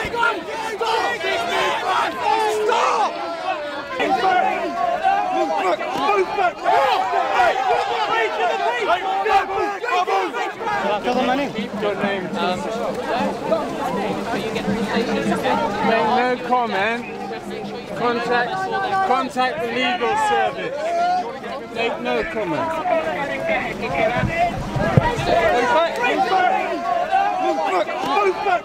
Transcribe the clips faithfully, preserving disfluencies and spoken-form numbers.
Tell them my name. Your name. Um, Make no comment. Contact, contact the legal service. Make no comment. Move back, move back. Move back, move back.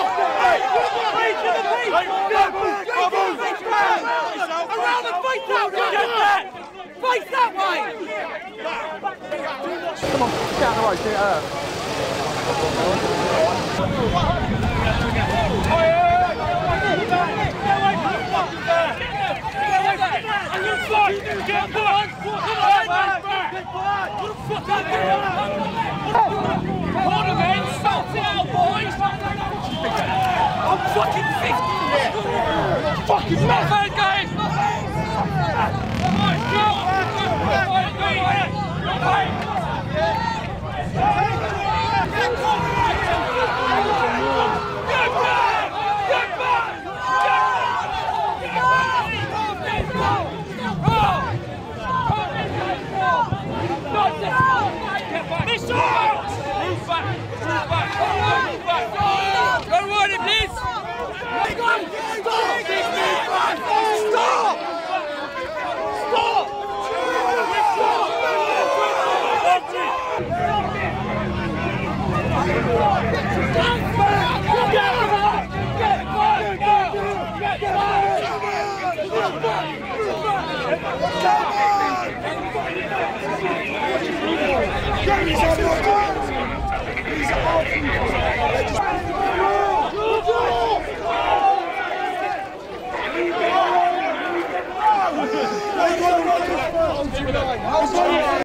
Around and face that way! Get that! Face that way! Come on, get out of the way, get it out. I'm fucking fifty! Fucking mad, guys! He's